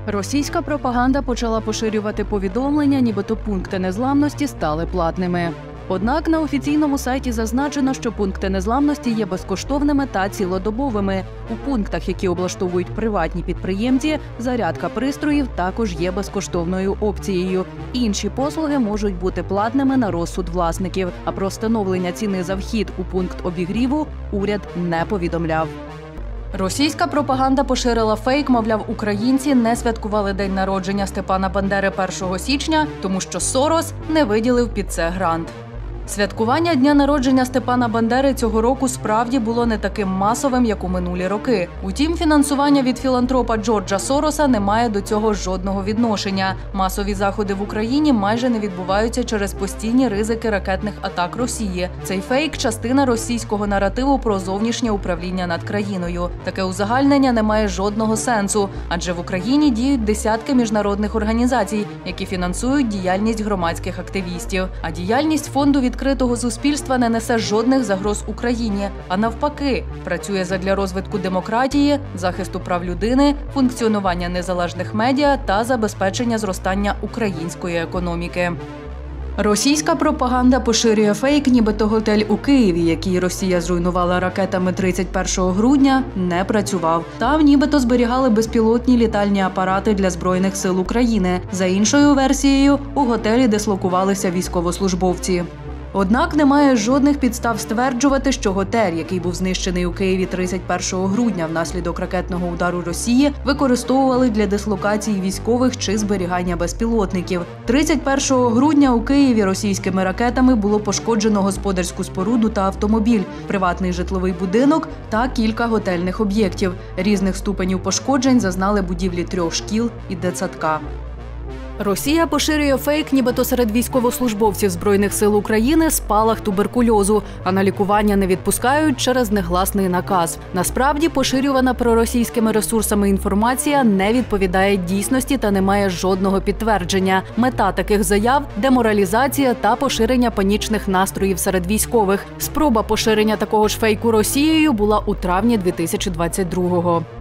Російська пропаганда почала поширювати повідомлення, нібито пункти незламності стали платними. Однак на офіційному сайті зазначено, що пункти незламності є безкоштовними та цілодобовими. У пунктах, які облаштовують приватні підприємці, зарядка пристроїв також є безкоштовною опцією. Інші послуги можуть бути платними на розсуд власників, а про встановлення ціни за вхід у пункт обігріву уряд не повідомляв. Російська пропаганда поширила фейк, мовляв, українці не святкували день народження Степана Бандери 1 січня, тому що Сорос не виділив під це грант. Святкування дня народження Степана Бандери цього року справді було не таким масовим, як у минулі роки. Утім, фінансування від філантропа Джорджа Сороса не має до цього жодного відношення. Масові заходи в Україні майже не відбуваються через постійні ризики ракетних атак Росії. Цей фейк – частина російського наративу про зовнішнє управління над країною. Таке узагальнення не має жодного сенсу, адже в Україні діють десятки міжнародних організацій, які фінансують діяльність громадських активістів. А діяльність фонду відкритого суспільства не несе жодних загроз Україні, а навпаки, працює задля розвитку демократії, захисту прав людини, функціонування незалежних медіа та забезпечення зростання української економіки. Російська пропаганда поширює фейк, нібито готель у Києві, який Росія зруйнувала ракетами 31 грудня, не працював. Там нібито зберігали безпілотні літальні апарати для Збройних сил України. За іншою версією, у готелі дислокувалися військовослужбовці. Однак немає жодних підстав стверджувати, що готель, який був знищений у Києві 31 грудня внаслідок ракетного удару Росії, використовували для дислокації військових чи зберігання безпілотників. 31 грудня у Києві російськими ракетами було пошкоджено господарську споруду та автомобіль, приватний житловий будинок та кілька готельних об'єктів. Різних ступенів пошкоджень зазнали будівлі 3 шкіл і дитсадка. Росія поширює фейк, нібито серед військовослужбовців Збройних сил України спалах туберкульозу, а на лікування не відпускають через негласний наказ. Насправді, поширювана проросійськими ресурсами інформація не відповідає дійсності та не має жодного підтвердження. Мета таких заяв – деморалізація та поширення панічних настроїв серед військових. Спроба поширення такого ж фейку Росією була у травні 2022-го.